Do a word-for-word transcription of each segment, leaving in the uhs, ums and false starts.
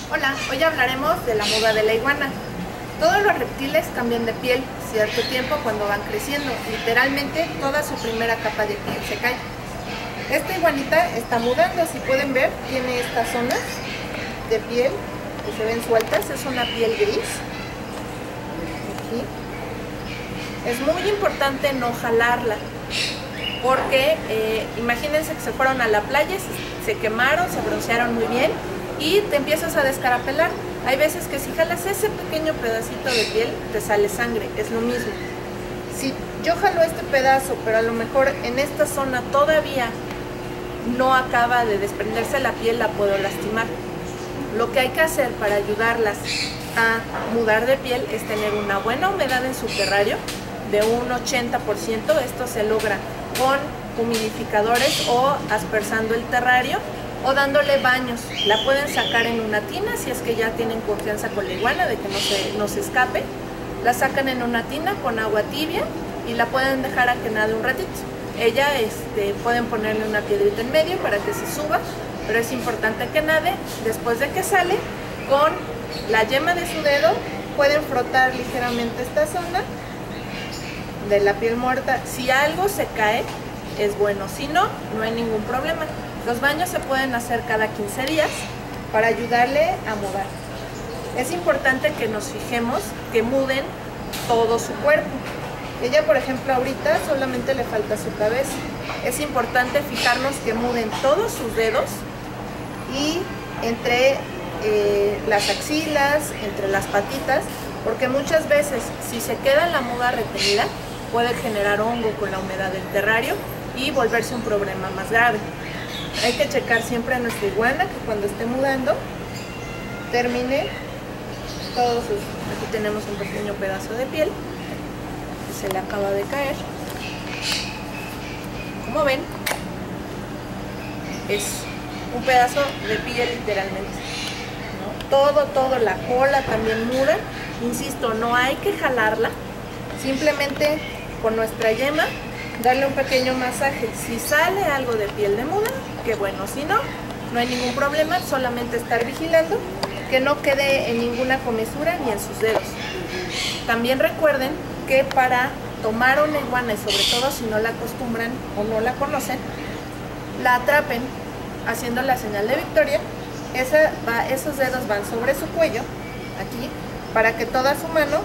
Hola, hoy hablaremos de la muda de la iguana. Todos los reptiles cambian de piel cierto tiempo cuando van creciendo. Literalmente toda su primera capa de piel se cae. Esta iguanita está mudando, si pueden ver, tiene estas zonas de piel que se ven sueltas, es una piel gris. Aquí. Es muy importante no jalarla, porque eh, imagínense que se fueron a la playa, se, se quemaron, se broncearon muy bien y te empiezas a descarapelar. Hay veces que si jalas ese pequeño pedacito de piel te sale sangre, es lo mismo. Si yo jalo este pedazo, pero a lo mejor en esta zona todavía no acaba de desprenderse la piel, la puedo lastimar. Lo que hay que hacer para ayudarlas a mudar de piel es tener una buena humedad en su terrario de un ochenta por ciento. Esto se logra con humidificadores o aspersando el terrario o dándole baños. La pueden sacar en una tina si es que ya tienen confianza con la iguana de que no se, no se escape. La sacan en una tina con agua tibia y la pueden dejar a que nade un ratito. Ella este, pueden ponerle una piedrita en medio para que se suba, pero es importante que nade. Después de que sale, con la yema de su dedo pueden frotar ligeramente esta zona de la piel muerta. Si algo se cae, es bueno, si no, no hay ningún problema. Los baños se pueden hacer cada quince días para ayudarle a mudar. Es importante que nos fijemos que muden todo su cuerpo. Ella, por ejemplo, ahorita solamente le falta su cabeza. Es importante fijarnos que muden todos sus dedos y entre eh, las axilas, entre las patitas, porque muchas veces si se queda la muda retenida puede generar hongo con la humedad del terrario y volverse un problema más grave. Hay que checar siempre a nuestra iguana que cuando esté mudando termine todos sus... Aquí tenemos un pequeño pedazo de piel que se le acaba de caer. Como ven, es un pedazo de piel literalmente, ¿no? Todo, todo, la cola también muda. Insisto, no hay que jalarla, simplemente con nuestra yema darle un pequeño masaje. Si sale algo de piel de muda, que bueno, si no, no hay ningún problema, solamente estar vigilando que no quede en ninguna comisura ni en sus dedos. También recuerden que para tomar una iguana, y sobre todo si no la acostumbran o no la conocen, la atrapen haciendo la señal de victoria. Esa va, esos dedos van sobre su cuello, aquí, para que toda su mano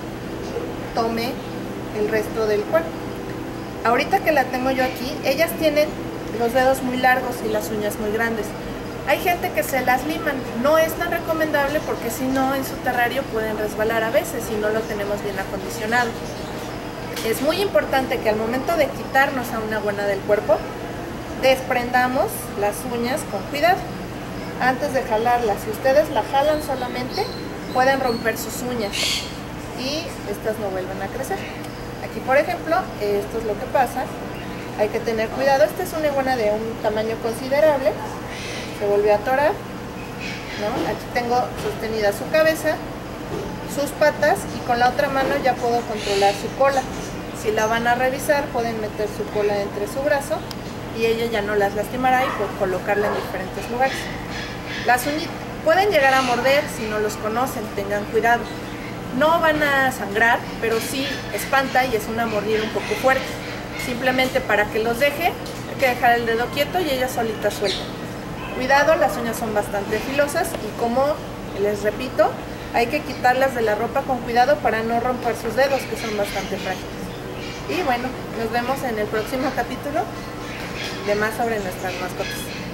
tome el resto del cuerpo. Ahorita que la tengo yo aquí, ellas tienen los dedos muy largos y las uñas muy grandes. Hay gente que se las liman, no es tan recomendable porque si no en su terrario pueden resbalar a veces si no lo tenemos bien acondicionado. Es muy importante que al momento de quitarnos a una iguana del cuerpo, desprendamos las uñas con cuidado antes de jalarla. Si ustedes la jalan solamente, pueden romper sus uñas y estas no vuelven a crecer. Aquí, por ejemplo, esto es lo que pasa. Hay que tener cuidado. Esta es una iguana de un tamaño considerable. Se volvió a atorar, ¿no? Aquí tengo sostenida su cabeza, sus patas, y con la otra mano ya puedo controlar su cola. Si la van a revisar, pueden meter su cola entre su brazo y ella ya no las lastimará y por colocarla en diferentes lugares. Las uñitas pueden llegar a morder si no los conocen, tengan cuidado. No van a sangrar, pero sí espanta y es una mordida un poco fuerte. Simplemente para que los deje, hay que dejar el dedo quieto y ella solita suelta. Cuidado, las uñas son bastante filosas y, como les repito, hay que quitarlas de la ropa con cuidado para no romper sus dedos, que son bastante frágiles. Y bueno, nos vemos en el próximo capítulo de más sobre nuestras mascotas.